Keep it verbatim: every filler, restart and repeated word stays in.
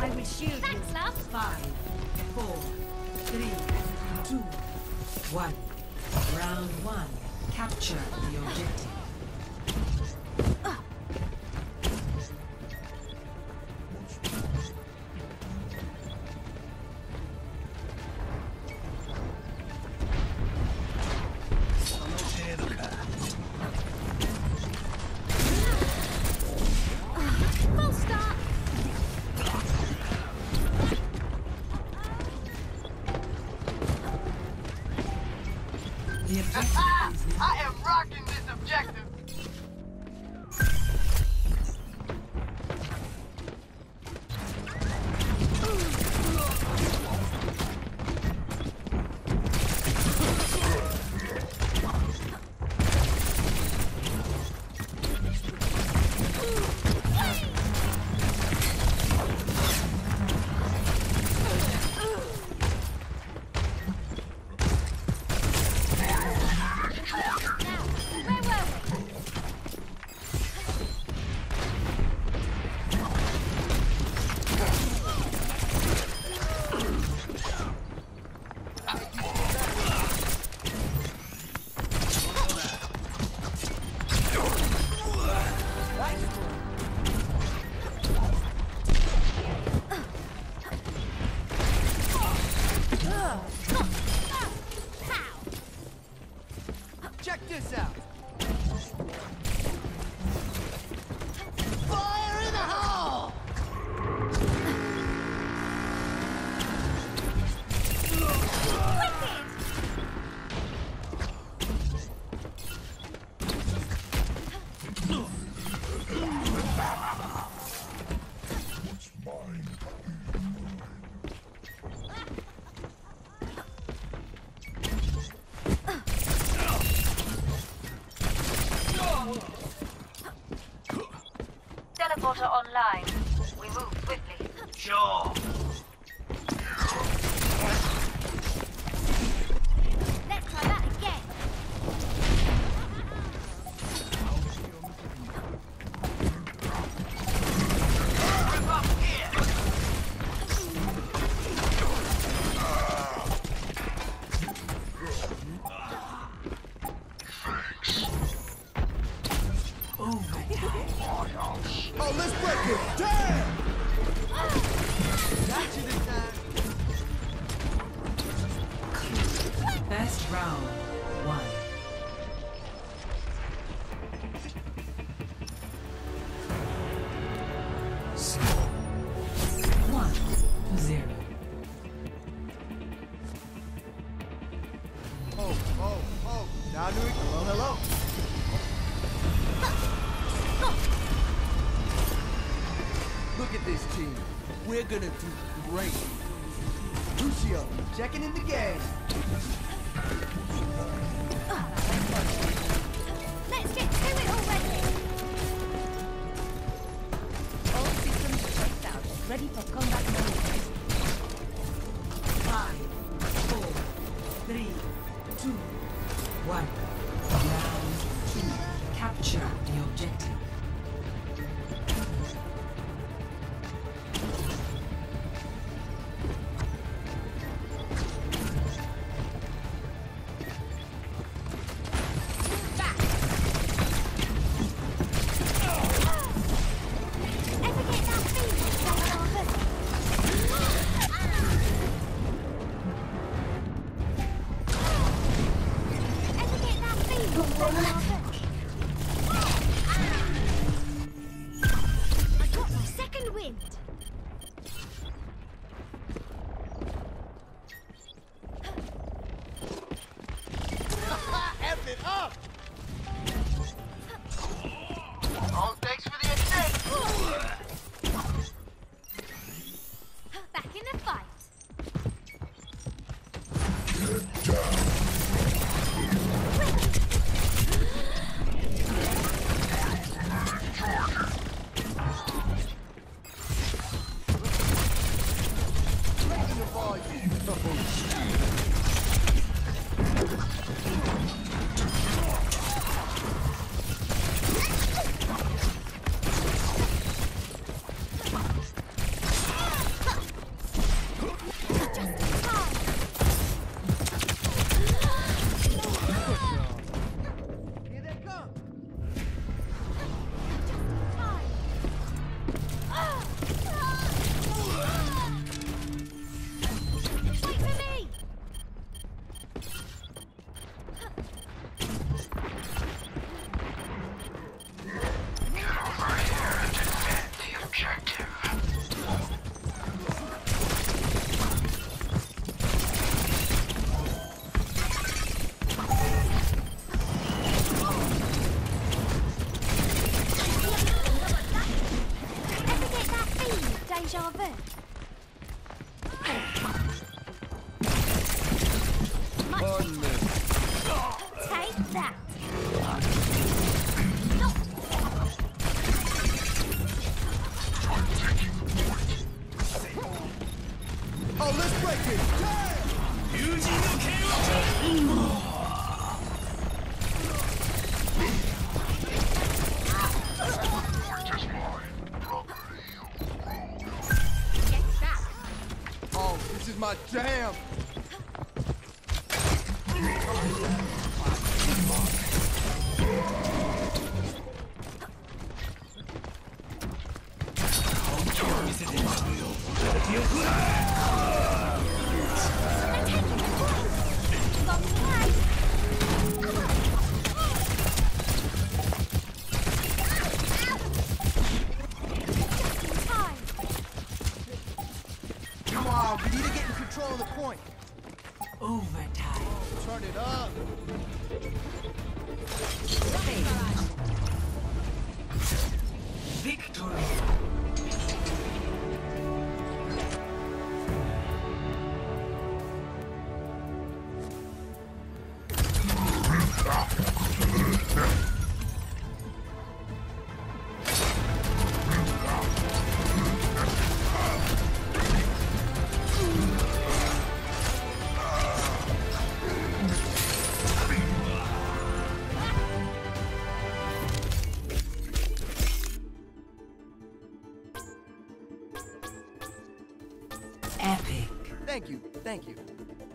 I will shield Thanks, you. love. Five, four, three, two, one. Round one. Capture the objective. Full stop. The objective is I am rocking this objective. Check this out. Fire in the hole! Teleporter online. We move swiftly. Sure. Let's try that again. Rip up here. Oh, let's break it! Damn! Got you this time. best round one. One to zero. Oh, oh, oh. Now doing hello, hello. Look at this team. We're gonna do great. Lucio, checking in the game. Let's get to it already. All systems checked out. Ready for combat mode. Five, four, three, two, one. Round two. Capture the objective. Cover! Pardon me. Take that! Oh, let's break it! Damn! Get back! Oh, this is my jam! Long way! Time! Come on, we need to get in control of the point. Overtime. Turn it up. Victory. Epic. Thank you, thank you.